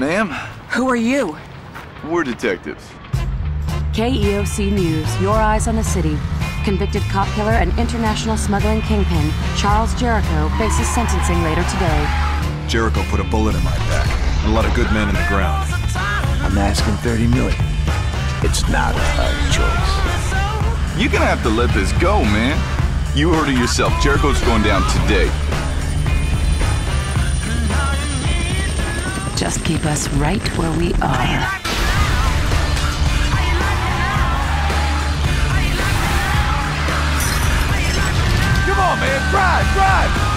Ma'am? Who are you? We're detectives. KEOC News, your eyes on the city. Convicted cop killer and international smuggling kingpin, Charles Jericho, faces sentencing later today. Jericho put a bullet in my back, and a lot of good men in the ground. I'm asking 30 million. It's not a hard choice. You're gonna have to let this go, man. You heard it yourself. Jericho's going down today. Just keep us right where we are. Come on, man, drive!